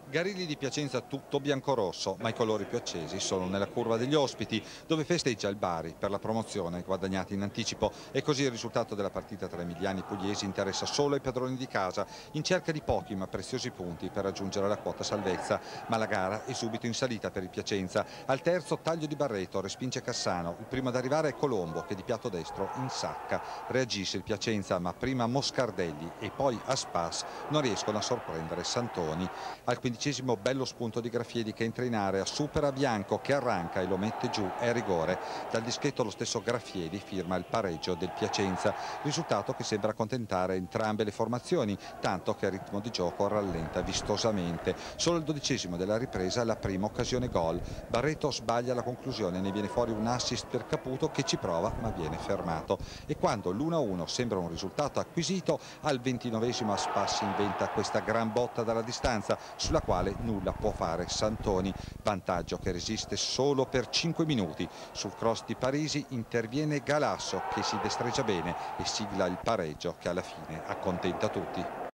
Garilli di Piacenza tutto biancorosso, ma i colori più accesi sono nella curva degli ospiti, dove festeggia il Bari per la promozione guadagnata in anticipo. E così il risultato della partita tra emiliani e pugliesi interessa solo ai padroni di casa, in cerca di pochi ma preziosi punti per raggiungere la quota salvezza. Ma la gara è subito in salita per il Piacenza. Al terzo taglio di Barreto respinge Cassano, il primo ad arrivare è Colombo che di piatto destro insacca. Reagisce il Piacenza, ma prima Moscardelli e poi Aspas non riescono a sorprendere Santoni. Al 15° bello spunto di Graffiedi che entra in area, supera Bianco che arranca e lo mette giù, è rigore. Dal dischetto lo stesso Graffiedi firma il pareggio del Piacenza, risultato che sembra accontentare entrambe le formazioni, tanto che a ritmo di gioco rallenta vistosamente. Solo il 12° della ripresa la prima occasione gol. Barreto sbaglia la conclusione, ne viene fuori un assist per Caputo che ci prova ma viene fermato. E quando l'1-1 sembra un risultato acquisito, al 29° Aspas inventa questa gran botta dalla distanza sulla quale nulla può fare Santoni, vantaggio che resiste solo per 5 minuti. Sul cross di Parisi interviene Galasso che si destreggia bene e sigla il pareggio che alla fine accontenta tutti.